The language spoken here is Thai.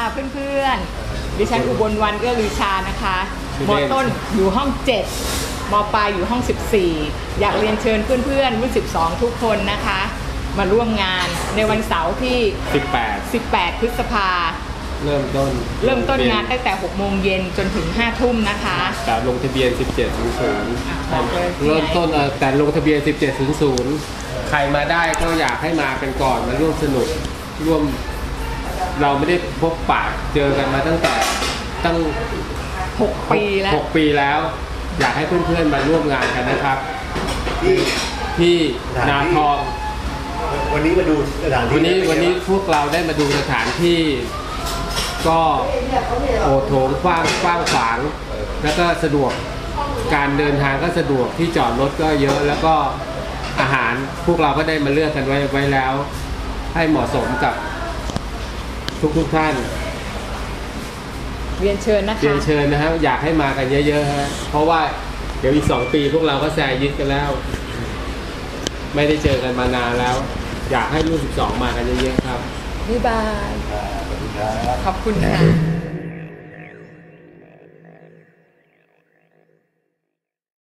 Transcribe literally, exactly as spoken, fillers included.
เพื่อนๆดิฉันอุบลวรรณเอื้อลือชานะคะม.ต้นอยู่ห้องเจ็ดม.ปลายอยู่ห้องสิบสี่อยากเรียนเชิญเพื่อนๆรุ่นสิบสองทุกคนนะคะมาร่วมงานในวันเสาร์ที่สิบแปดสิบแปดพฤษภาเริ่มต้นเริ่มต้นงานตั้งแต่หกโมงเย็นจนถึงห้าทุ่มนะคะแต่ลงทะเบียนสิบเจ็ดศูนย์ศูนย์เริ่มต้นแต่ลงทะเบียนสิบเจ็ดศูนย์ศูนย์ใครมาได้ก็อยากให้มากันก่อนมาร่วมสนุกร่วมเราไม่ได้พบปะเจอกันมาตั้งแต่ตั้งหกปีแล้วหกปีแล้วอยากให้เพื่อนๆมาร่วมงานกันนะครับที่ที่นาทองวันนี้มาดูสถานที่วันนี้วันนี้พวกเราได้มาดูสถานที่ก็โอโถงกว้างกว้างขวางแล้วก็สะดวกการเดินทางก็สะดวกที่จอดรถก็เยอะแล้วก็อาหารพวกเราก็ได้มาเลือกกันไว้ไว้แล้วให้เหมาะสมกับทุกทุกท่านเรียนเชิญนะคะเรียนเชิญนะครับอยากให้มากันเยอะๆฮะเพราะว่าเดี๋ยวอีกสองปีพวกเราก็แซยิดกันแล้วไม่ได้เจอกันมานานแล้วอยากให้รุ่นสิบสองมากันเยอะๆครับบ๊ายบายขอบคุณค่ะ